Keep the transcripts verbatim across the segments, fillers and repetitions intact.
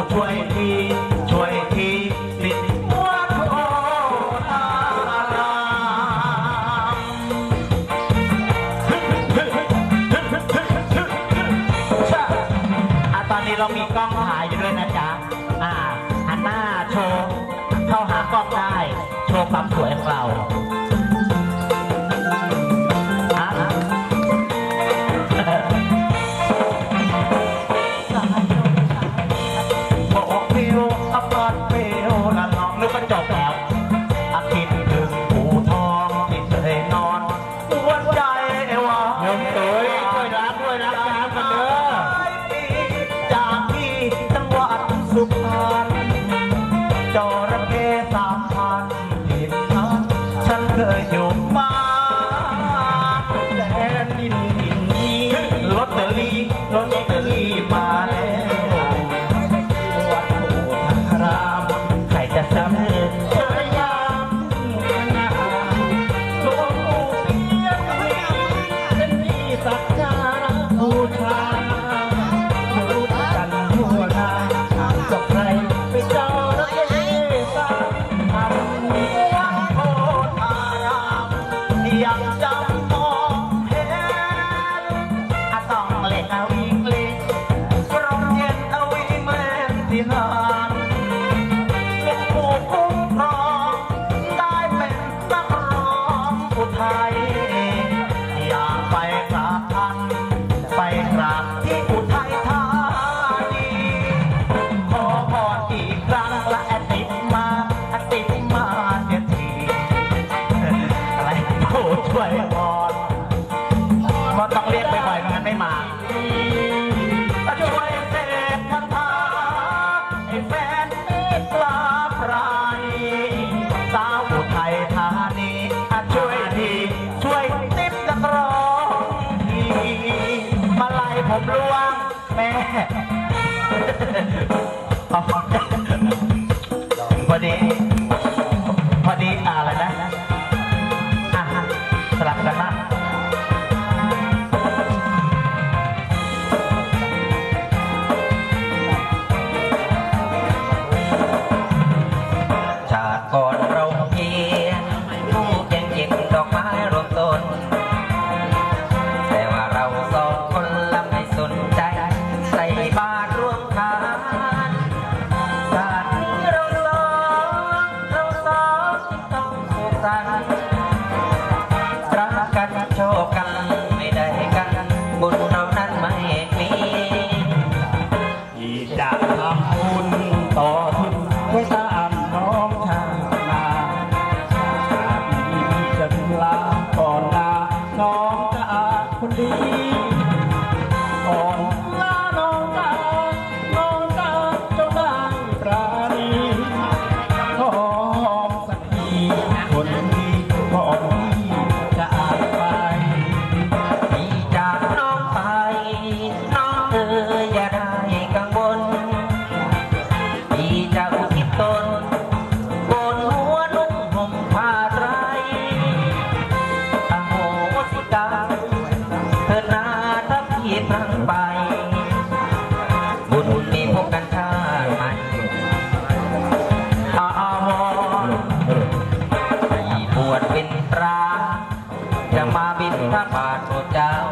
ช่วยทีช่วยทีติดวัดโอทารามตอนนี้เรามีกล้องถ่ายอยู่ด้วยนะจ๊ะอ่าหันหน้าโชว์เข้าหากล้องได้โชว์ความสวยของเราจบแล้วอาคิดถึงผู้ทองที่เคยนอนปวดใจว่าโยมตุ้ยช่วยรักด้วยนะจ๊ะกันเด้อจากที่จังหวัดสุพรรณจระเข้สามพันที่พันฉันเคยอยู่มาแต่ดินนี้ลอตเตอรี่ลอตเตอรี่มาแล้ววัดโพธารามใครจะจำผมร่วงแม่พอดีพอดีอะไรนะอ่ะสลับกันนะชาติก่อนเราเพียงผู้เก่งจิตดอกไม้รวมต้นแต่ว่าเราสองคนละไม่สนใจใส่บาตรร่วมทานชาตินี้เราสองเราสองต้องสุขสันต์รักกันโชคกันไม่ได้กันบุญเรานั้นไม่มีที่จะทำบุญต่อทุนไว้ตามน้องชานาชาตินี้จะลาก่อนลาน้องจะอาคนดีก่อนลาน้องตาน้องตาเจ้าได้ปราณีขอหอมสักทีคนดีก่อนที่จะอาไปที่จากน้องไปน้องเอ๋ยอย่าได้กังวลที่จะอุทิศตนบนหัวนุ่งห่มผ้าไตรอโหสิกรรมเถิดนาถ้าพี่พลั้งไปบุญมีพบกันชาติใหม่อาวรที่บวชเป็นพระจะมาบิณฑบาตโปรดเจ้า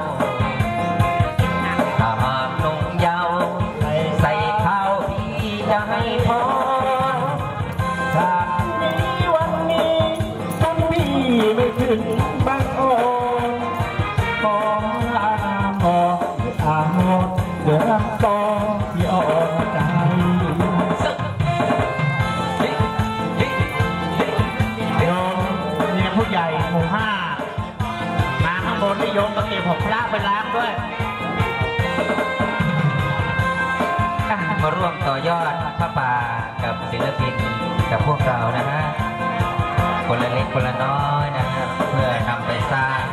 ถ้าหากนุ่งเยาว์ใส่ข้าวพี่จะให้พรชาตินี้วันนี้ท่านพี่ไม่ถึงบางโอขอลาหมออาหมดเดือดต่อที่อ่อนใจโยมนี่ผู้ใหญ่หมู่ห้ามาข้างบนที่โยมก็เก็บของพระไปล้างด้วยมาร่วมต่อยอดพระป่ากับศิลปินกับพวกเรานะฮะคนละเล็กคนละน้อยนะครับเพื่อนำไปสร้าง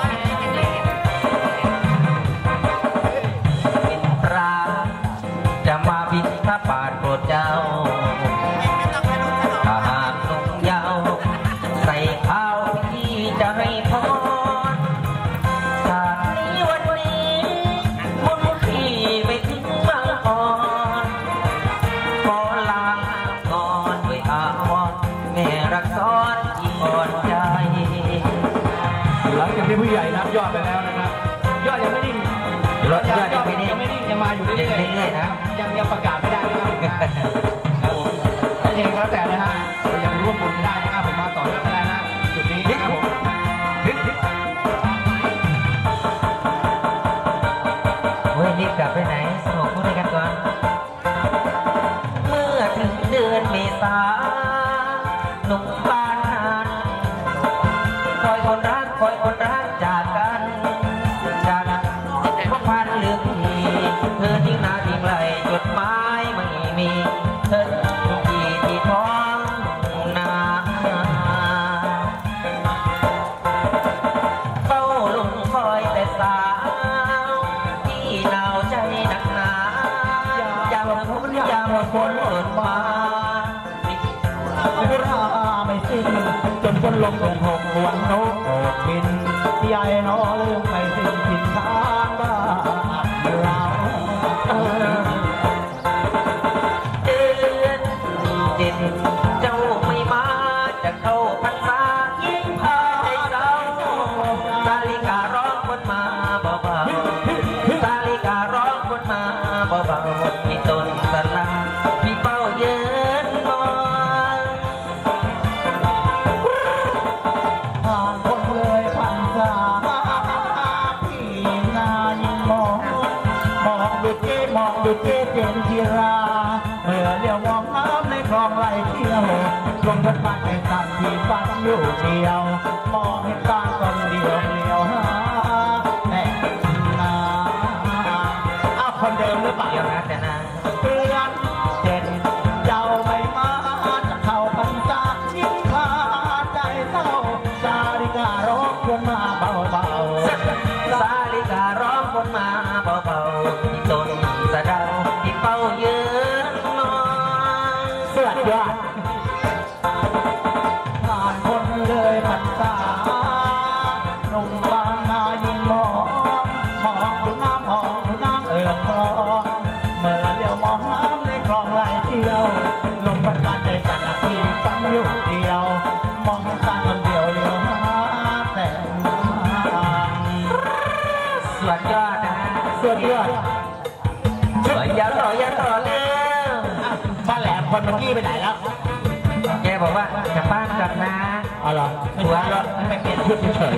บิณฑบาตจะมาบิณฑบาตโปรดเจ้าถ้าหากนุ่งเยาว์ใส่ข้าวพี่จะให้พรชาตินี้วันนี้บุญพี่ไปถึงบางอ่อนเรื่อยๆนะยังยังประกาศไม่ได้นะครับถ้าเองแล้วแต่นะฮะยังร่วมบุญได้นะครับผมมาต่อเนื่องได้นะจุดนี้นะครับผมเฮ้ยรีบกลับไปไหนสนุกพูดด้วยกันก่อนเมื่อถึงเดือนเมษาหนุ่มบ้านนั้นคอยคนรักคอยคนรักจากกันจากพวกพันลืมทีเธอทิ้งหน้าทิ้งไหลจดหมายไม่มีเธอที่ที่ท้องนาเฝ้าลงคอยแต่สาวที่หนาวใจหนักหนายามฝนยามฝนหล่นมาราไม่สิ้นจนฝนลงจนหกวันนกออกบินใหญ่นอลืมไม่สิ้นทิศทางบ้านเราเดือนเจ็ดเจ้าไม่มาจะเข้าพรรษายิ่งพาให้เศร้าสาลิการ้องคนมาเบาๆสาลิการ้องคนมาเบาๆที่ต้นสลาพี่เป้าเยินมองผ่านคนเลยพันษาพี่นายิ่งมองมองดูเจ๊มองดูเจ๊เจนทีราเมื่อเลี้ยวมองน้ำในคลองไหลเที่ยวลงพัดมาในตันที่ฟันอยู่เดียวมองเห็นตาคนเดียวเลี้ยวหาแม่นาอ้าวคนเดิมหรือเปล่านะแต่นะเดือนเจ็ดเจ้าไม่มาจะเข้าพรรษายิ่งพาใจเศร้าสาลิการ้องคนมาเบาๆสาลิการ้องคนมาเบาๆที่ต้นสะเดาที่เป้าเยินมองสวัสดีผ่านคนเลยพรรษาหนุ่มบางนายิ่งมองมองดูน้ำมองดูน้ำเอ่อคลองเมื่อเลี้ยวมองน้ำในคลองไหลเที่ยวลมพัดมาในตันที่ฟังอยู่เดียวมองตาคนเดียวเลี้ยวหาแต่สวัสดีนะสวัสดีสวยอย่าต่ออย่าต่อเลยบ้านแหลมคนเมื่อกี้ไปไหนแล้วแกบอกว่าจะบ้านกันนะอ๋อเหรอไม่ว่าไม่เปลี่ยนชุดเฉย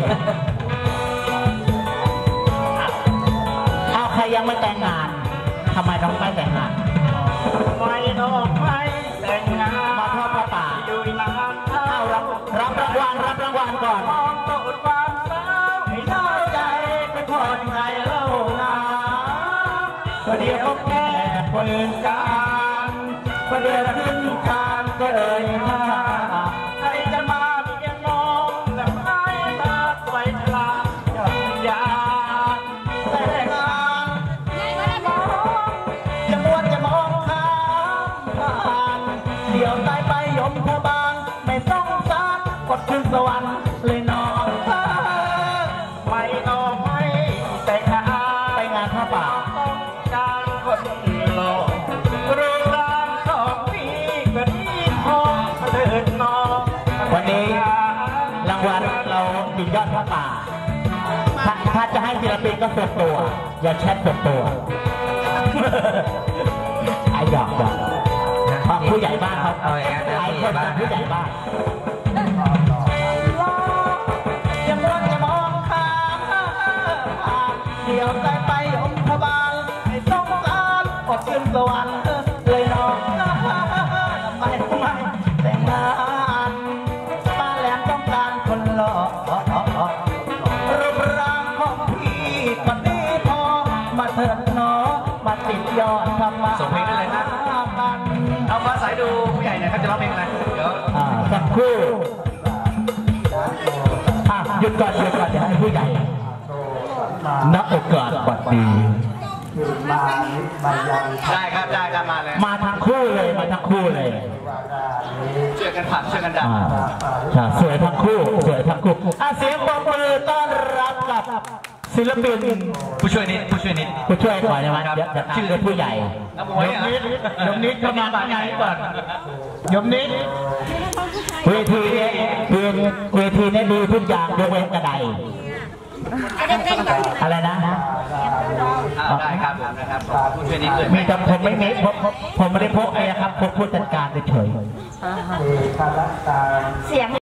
เอาใครยังไม่แต่งงานทำไมต้องไม่แต่งงานไม่ต้องไม่แต่งงานมาทอดผ้าป่าอยู่นานเอารับรับรางวัลรับรางวัลก่อนมองตัวความเศร้าให้น้อยใจไปพอดใจเล่านาประเดี๋ยวแก่เปิดการประเดี๋ยวขึ้นการก็เลยมาใครจะมาเพียงมองแต่ไม่ตาไว้ทลาจะยาแต่งานจะมวนจะมองข้ามผ่านเดี๋ยวตายไปยมพบาลไม่ต้องสารกดขึ้นสวรรค์เลยนอนไม่นอนไม่แต่งงานไปงานผ้าป่าต้องการคนหล่อรูปร่างของพี่ก็ดีพอเดินนอนวันนี้รางวัลเราติดยอดผ้าป่าถ้าถ้าจะให้ศิลปินก็ส่วนตัวอย่าแชทส่วนตัวไอ้ดอกดอกผู้ใหญ่บ้านเขาเอาอย่างนั้นไอ้คนเป็นผู้ใหญ่บ้านยังมองจะมองข้ามเดี๋ยวใจไปยมพบาลให้ต้องการอดขึ้นสวรรค์เลยน้องไม่ไม่แต่งงานป้าแหลมต้องการคนหล่อรูปร่างของพี่มันดีพอมาเถิดน้อมาติดยอดทำมาส่งเพลงได้เลยนะเอามาสายดูผู้ใหญ่เนี่ยเขาจะร้องเพลงอะไรเดี๋ยวสักครู่หยุดก่อนหยุดก่อนเดี๋ยวให้ผู้ใหญ่นับโอกาสบัดนี้ได้ครับได้ครับมาเลยมาทั้งคู่เลยมาทั้งคู่เลยเชื่อกันผัดเชื่อกันดังสวยทั้งคู่สวยทั้งคู่เสียงปรบมือต้อนรับกับศิลปินผู้ช่วยนิดผู้ช่วยนิดผู้ช่วยก่อนใช่ไหมครับชื่อผู้ใหญ่ยมนิดยมนิดเข้ามาบ้านไหนก่อนยมนิดเวทีเนี่ยเวทีเนี่ยดีทุกอย่างยกเว้นกระไดอะไรนะเอาได้ครับผมนะครับผู้ช่วยนี้ด้วยมีแต่ผมไม่มีผมผมผมไม่ได้พกเองครับพกผู้จัดการเฉยเสียง